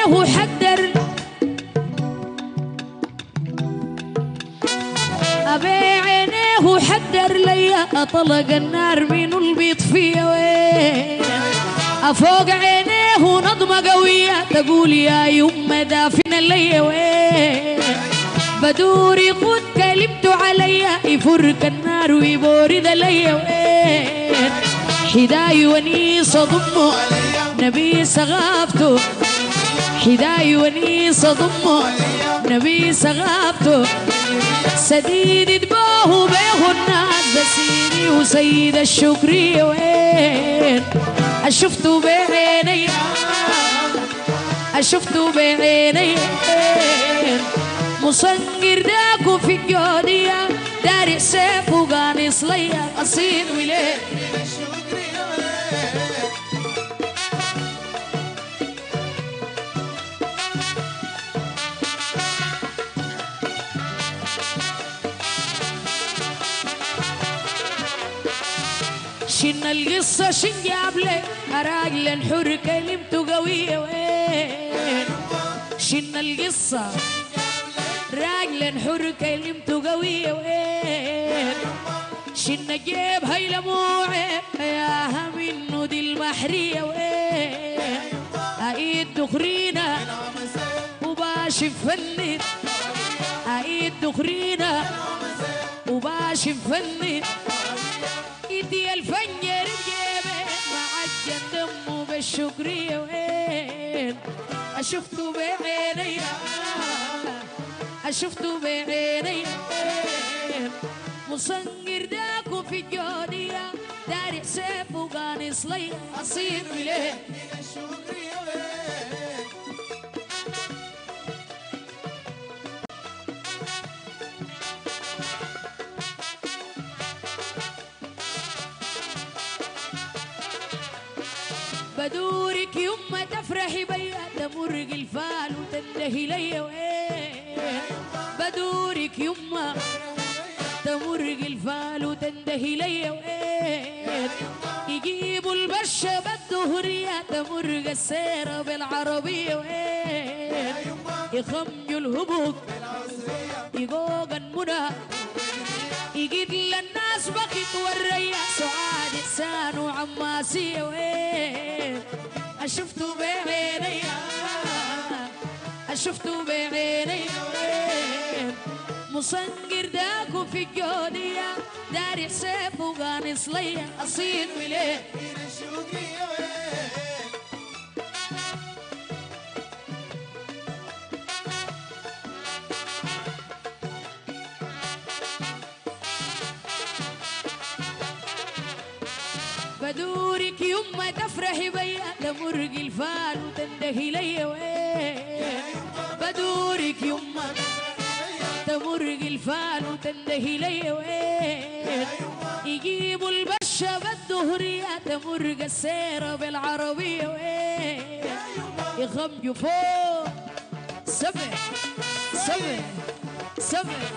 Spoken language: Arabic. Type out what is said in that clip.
عينيه حدر أبي عينيه حدر ليا أطلق النار من البيض فيا وين أفوق عينيه نظمة قوية تقول يا يما دافن ليا وين بدور يقود كلمته عليا يفرك النار ويبورد ليا وين حداي ونيس ضمه نبي سغابته حداي ونيس ضمه نبي سغابته سديد دباه بيه الناس بسيري وسيد الشكري وين أشفته بعيني أشفته بعيني مصنقر داكو في الجودية داري سيف وقانص ليا أصيل وليه شن القصة شن جاب لي راجل الحر كلمته قوية وين شن القصة راجل الحر كلمته قوية وين شن جيب هاي لموعي ياها منه دي المحرية وين أعيد دخرينا وباشف فني أعيد دخرينا وباشف فني ايدي الفنجر بجيبه معجن دمه بالشكرية وين اشوفته بعيني اشوفته بعيني مصنقر داكو في الجودية داري سيف وقانص لي اصير وليه بدورك يما تفرحي بيا تمرق الفال وتندهي ليا وين بدورك يما تمرق الفال وتندهي ليا وين يجيبوا البشة بالدهرية تمرق السيرة بالعربية وين يخمجوا الهبوط يقوق المنى يجيب للناس بقيت والريا سعاد إحسان وعماسية وين أشفته بعيني أشفته بعيني وين مصنقر داكو في الجودية داري سيف وقانص ليا أصيل وليه بدورك يما تفرحي بيا تمرق الفال وتندهي ليا وين بدورك يما تمرق الفال وتندهي ليا وين يجيبوا البشة بالدهرية تمرق السيرة بالعربية وين يخمجوا فوق سبع سبع سبع